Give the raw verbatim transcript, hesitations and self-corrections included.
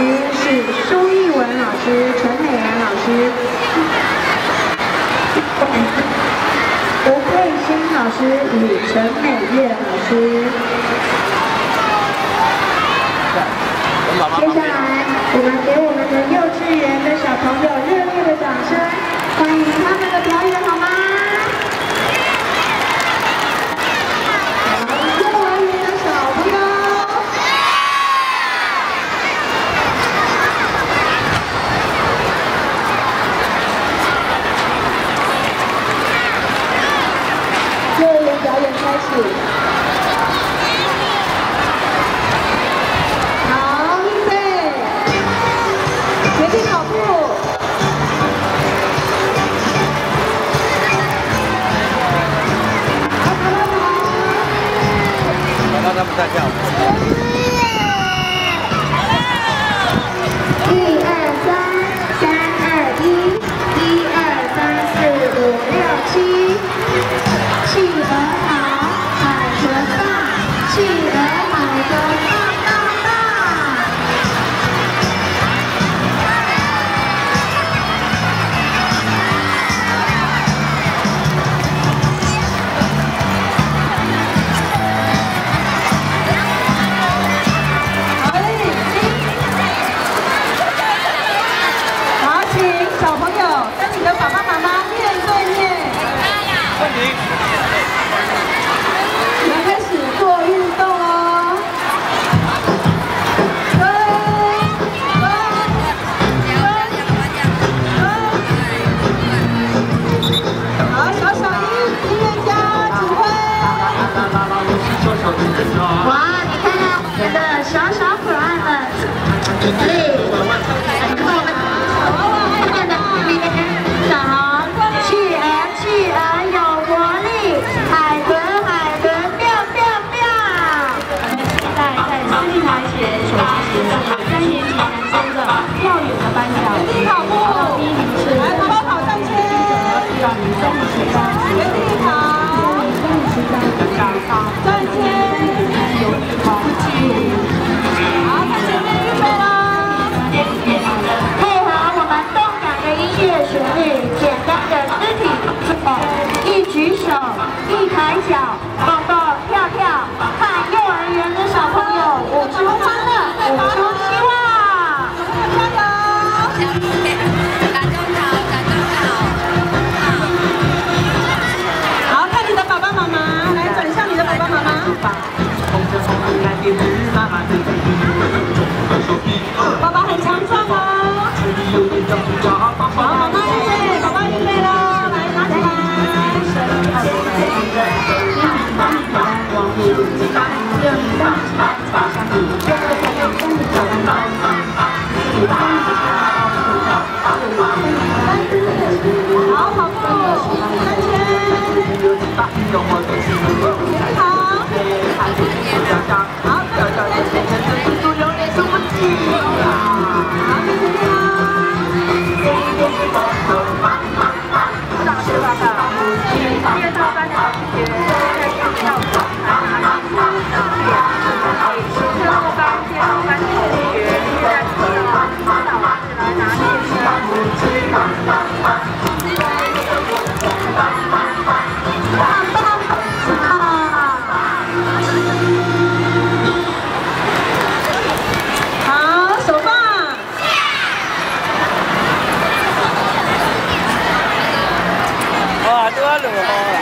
是苏艺文老师、陈美兰老师。吴佩欣老师与陈美月老师。接下来，我们给我们的幼稚园的小朋友热烈的掌声，欢迎他们的表演，好吗？ 表演开始，好，预备，决定跑步。好，跑跑跑。跑到他们在跳。一二三，三二一，一二三四五六七。 企鹅好，海豚大，企鹅好的大大大。好嘞，好，请小朋友跟你的爸爸妈妈面对面。问题。 哇，你看看我们的小小可爱们，对，和我们后面的小航，企鹅，企鹅有活力，海豚，海豚，妙妙妙。现在在私立台前所进行的三年级男生的跳远的颁奖，跑步，第一名是来跑跑跑上圈，第二名是十三，原地跑，十三，站圈。 好，看前面预备喽！配合我们动感的音乐旋律，简单的肢体动作，一举手，一抬脚，蹦蹦跳跳，看幼儿园的小朋友舞出欢乐，舞出希望。加油！打中跑，打中跑。好，看你的爸爸妈妈，来转向你的爸爸妈妈。 爸爸很强壮哦！好，妈妈预备，爸爸预备喽，来拿起来。好，跑步，三圈。好。 好，再见。好，谢谢你第二套班的同学在跳舞，来拿礼物。第二班、第二班的同学现在是导师来拿面好，手放。哇，都要冷了。